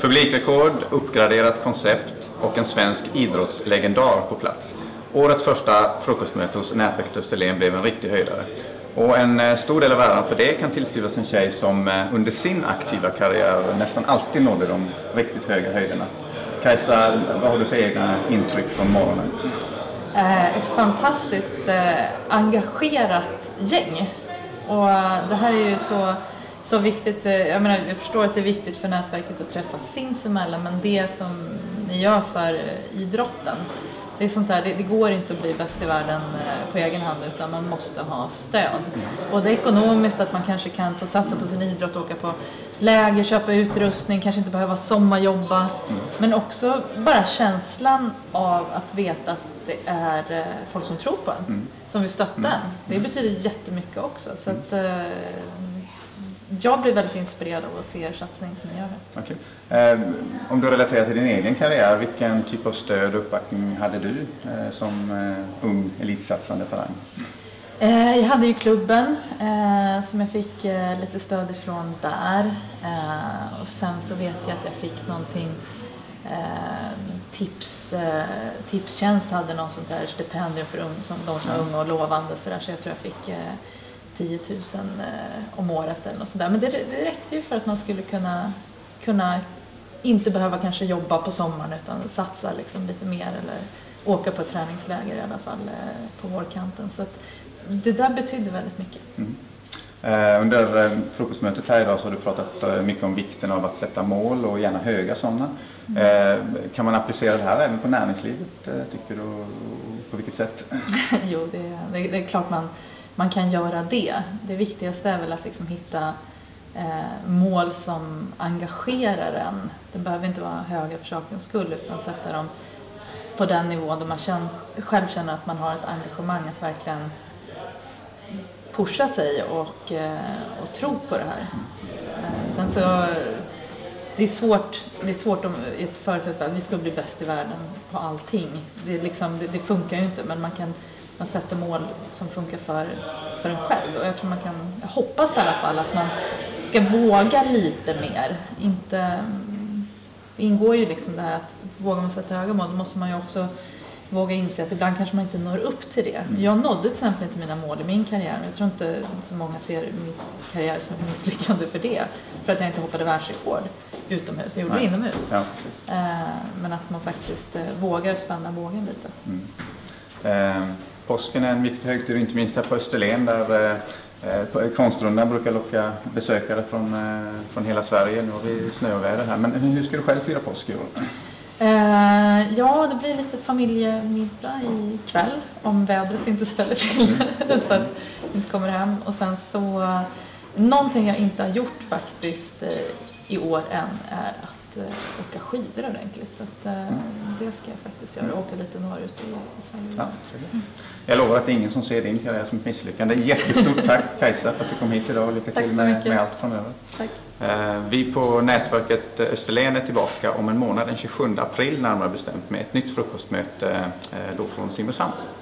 Publikrekord, uppgraderat koncept och en svensk idrottslegendar på plats. Årets första frukostmöte hos Nätverket Österlen blev en riktig höjdare. Och en stor del av äran för det kan tillskrivas en tjej som under sin aktiva karriär nästan alltid nådde de riktigt höga höjderna. Kajsa, vad har du för egna intryck från morgonen? Ett fantastiskt engagerat gäng. Och det här är ju så viktigt. Jag förstår att det är viktigt för nätverket att träffas sinsemellan, men det som ni gör för idrotten, det är sånt där, det går inte att bli bäst i världen på egen hand, utan man måste ha stöd. Både ekonomiskt, att man kanske kan få satsa på sin idrott, åka på läger, köpa utrustning, kanske inte behöva sommarjobba. Men också bara känslan av att veta att det är folk som tror på en, som vill stötta en. Det betyder jättemycket också. Så att, jag blir väldigt inspirerad av att se er satsning som ni gör här. Okay. Om du relaterar till din egen karriär, vilken typ av stöd och uppbackning hade du som ung elitsatsande talang? Jag hade ju klubben som jag fick lite stöd ifrån där. Och sen så vet jag att jag fick någonting, Tipstjänst hade någon sånt där stipendium för de som var unga och lovande. Så jag tror jag fick 10 000 om året eller något sådär. Men det räckte ju för att man skulle kunna inte behöva kanske jobba på sommaren, utan satsa liksom lite mer eller åka på ett träningsläger i alla fall på vårkanten. Så att det där betydde väldigt mycket. Under frukostmötet här idag så har du pratat mycket om vikten av att sätta mål och gärna höga sådana. Kan man applicera det här även på näringslivet, tycker du? På vilket sätt? Jo, det är klart man kan göra det. Det viktigaste är väl att liksom hitta mål som engagerar en. Det behöver inte vara höga för sakens skull, utan sätta dem på den nivån då man själv känner att man har ett engagemang att verkligen pusha sig och tro på det här. Sen så det är svårt om ett företag att vi ska bli bäst i världen på allting. Det funkar ju inte, men man sätter mål som funkar för en själv. Och jag tror jag hoppas i alla fall att man ska våga lite mer. Det ingår ju liksom det här att vågar man sätta höga mål, då måste man ju också våga inse att ibland kanske man inte når upp till det. Jag nådde till exempel inte mina mål i min karriär. Jag tror inte så många ser min karriär som ett misslyckande för det. För att jag inte hoppade världsrekord utomhus. Jag gjorde det inomhus. Ja, men att man faktiskt vågar spänna bågen lite. Påsken är en viktig högtid, inte minst här på Österlen där konstrundan brukar locka besökare från hela Sverige. Nu har vi snöväder här. Men hur ska du själv fira påsk i år? Ja, det blir lite familjemiddag ikväll om vädret inte ställer till så att vi inte kommer hem. Och sen så, någonting jag inte har gjort faktiskt i år än är att åka skidor ordentligt. Så att, det ska jag faktiskt göra, åka lite norrut i Sverige. Ja, jag lovar att det är ingen som ser din karriär som ett misslyckande. Jättestort tack Kajsa för att du kom hit idag och lycka till med allt framöver. Tack. Vi på Nätverket Österlen är tillbaka om en månad, den 27 april närmare bestämt, med ett nytt frukostmöte då från Simrishamn.